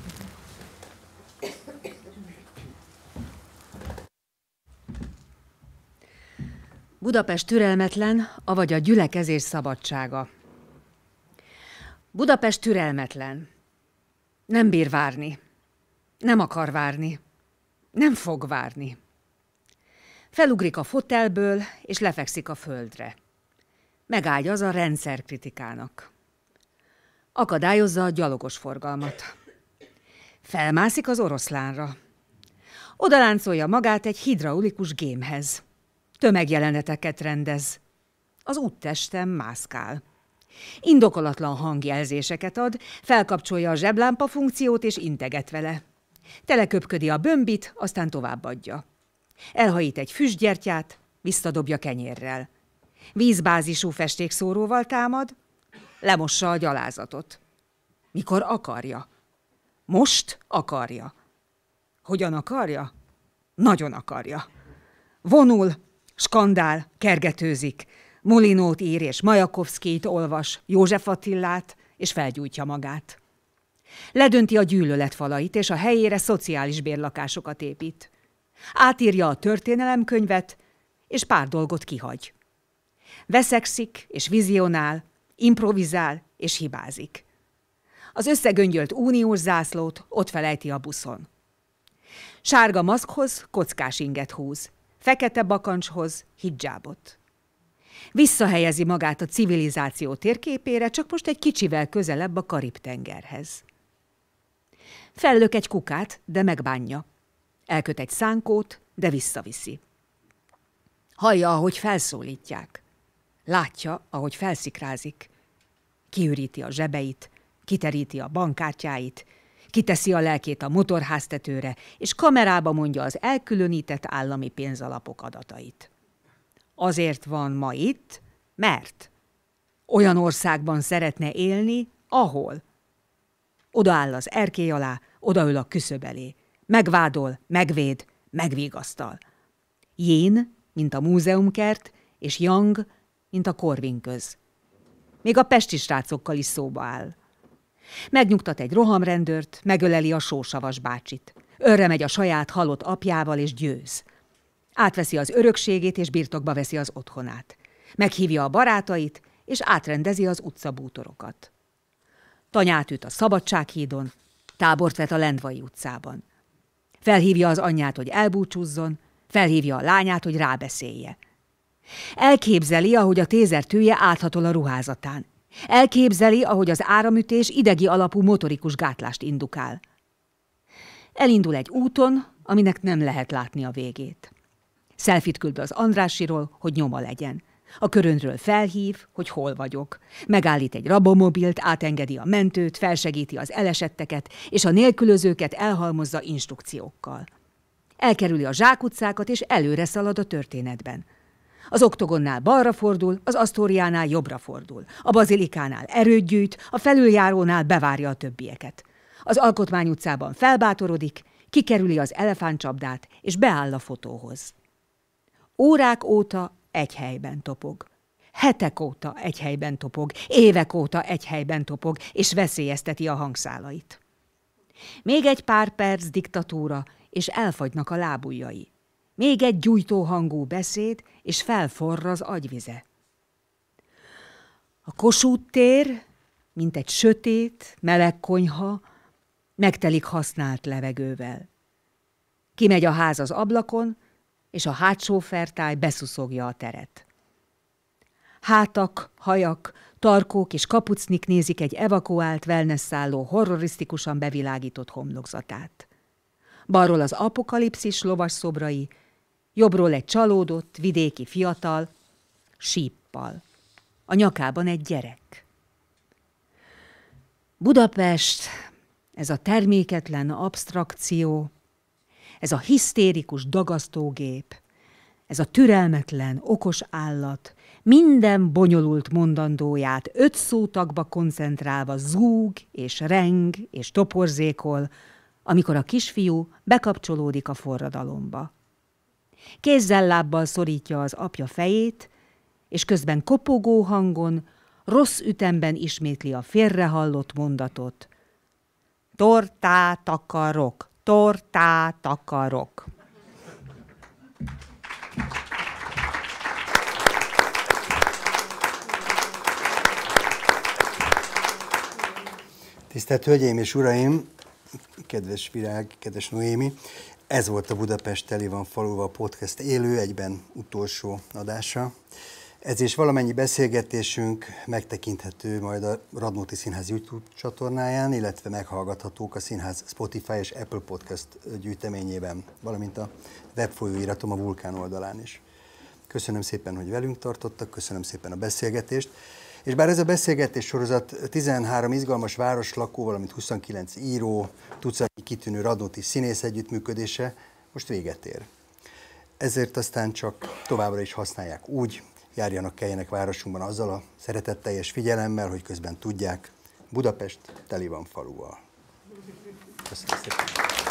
Budapest türelmetlen, avagy a gyülekezés szabadsága. Budapest türelmetlen. Nem bír várni. Nem akar várni. Nem fog várni. Felugrik a fotelből, és lefekszik a földre. Megágyaz a rendszerkritikának. Akadályozza a gyalogos forgalmat. Felmászik az oroszlánra. Odaláncolja magát egy hidraulikus gémhez. Tömegjeleneteket rendez. Az úttesten mászkál. Indokolatlan hangjelzéseket ad, felkapcsolja a zseblámpa funkciót és integet vele. Teleköpködi a bömbit, aztán továbbadja. Elhajít egy füstgyertyát, visszadobja kenyérrel. Vízbázisú festékszóróval támad, lemossa a gyalázatot. Mikor akarja. Most akarja. Hogyan akarja? Nagyon akarja. Vonul, skandál, kergetőzik, Molinót ír és Majakovszkijt olvas, József Attilát, és felgyújtja magát. Ledönti a gyűlölet falait, és a helyére szociális bérlakásokat épít. Átírja a történelemkönyvet, és pár dolgot kihagy. Veszekszik és vizionál, improvizál és hibázik. Az összegöngyölt uniós zászlót ott felejti a buszon. Sárga maszkhoz kockás inget húz, fekete bakancshoz hidzsábot. Visszahelyezi magát a civilizáció térképére, csak most egy kicsivel közelebb a Karib-tengerhez. Fellök egy kukát, de megbánja. Elköt egy szánkót, de visszaviszi. Hallja, ahogy felszólítják. Látja, ahogy felszikrázik. Kiüríti a zsebeit, kiteríti a bankkártyáit, kiteszi a lelkét a motorháztetőre, és kamerába mondja az elkülönített állami pénzalapok adatait. Azért van ma itt, mert olyan országban szeretne élni, ahol. Odaáll az erkély alá, odaül a küszöb elé. Megvádol, megvéd, megvigasztal. Jén, mint a múzeumkert, és Yang, mint a korvinköz. Még a pesti srácokkal is szóba áll. Megnyugtat egy rohamrendőrt, megöleli a sósavas bácsit. Örre megy a saját halott apjával, és győz. Átveszi az örökségét, és birtokba veszi az otthonát. Meghívja a barátait, és átrendezi az utcabútorokat. Tanyát üt a Szabadsághídon, tábort vet a Lendvai utcában. Felhívja az anyját, hogy elbúcsúzzon, felhívja a lányát, hogy rábeszélje. Elképzeli, ahogy a tézertője áthatol a ruházatán. Elképzeli, ahogy az áramütés idegi alapú motorikus gátlást indukál. Elindul egy úton, aminek nem lehet látni a végét. Szelfit küld az Andrássiról, hogy nyoma legyen. A körönről felhív, hogy hol vagyok. Megállít egy rabomobilt, átengedi a mentőt, felsegíti az elesetteket, és a nélkülözőket elhalmozza instrukciókkal. Elkerüli a zsákutcákat, és előre szalad a történetben. Az Oktogonnál balra fordul, az Asztóriánál jobbra fordul. A Bazilikánál erőt gyűjt, a felüljárónál bevárja a többieket. Az Alkotmány utcában felbátorodik, kikerüli az elefántcsapdát, és beáll a fotóhoz. Órák óta egy helyben topog. Hetek óta egy helyben topog, évek óta egy helyben topog, és veszélyezteti a hangszálait. Még egy pár perc diktatúra, és elfagynak a lábujjai. Még egy gyújtó hangú beszéd, és felforr az agyvize. A Kossuth tér, mint egy sötét, meleg konyha, megtelik használt levegővel. Kimegy a ház az ablakon, és a hátsó fertály beszuszogja a teret. Hátak, hajak, tarkók és kapucnik nézik egy evakuált wellness-szálló horrorisztikusan bevilágított homlokzatát. Balról az apokalipszis lovas szobrai, jobbról egy csalódott, vidéki fiatal, síppal. A nyakában egy gyerek. Budapest, ez a terméketlen absztrakció, ez a hisztérikus dagasztógép, ez a türelmetlen, okos állat, minden bonyolult mondandóját öt szótagba koncentrálva zúg és reng és toporzékol, amikor a kisfiú bekapcsolódik a forradalomba. Kézzel-lábbal szorítja az apja fejét, és közben kopogó hangon, rossz ütemben ismétli a félrehallott mondatot. Tortát akarok, tortát akarok. Tisztelt Hölgyeim és Uraim, kedves Virág, kedves Noémi, ez volt a Budapest teli van faluval podcast élő, egyben utolsó adása. Ez és valamennyi beszélgetésünk megtekinthető majd a Radnóti Színház YouTube csatornáján, illetve meghallgathatók a színház Spotify és Apple Podcast gyűjteményében, valamint a webfolyóiratom a Vulkán oldalán is. Köszönöm szépen, hogy velünk tartottak, köszönöm szépen a beszélgetést. És bár ez a beszélgetés sorozat tizenhárom izgalmas városlakó, valamint huszonkilenc író, tucatnyi kitűnő radnóti színész együttműködése most véget ér. ezért aztán csak továbbra is használják úgy, járjanak, keljenek városunkban azzal a szeretetteljes figyelemmel, hogy közben tudják, Budapest teli van faluval. Köszönöm szépen.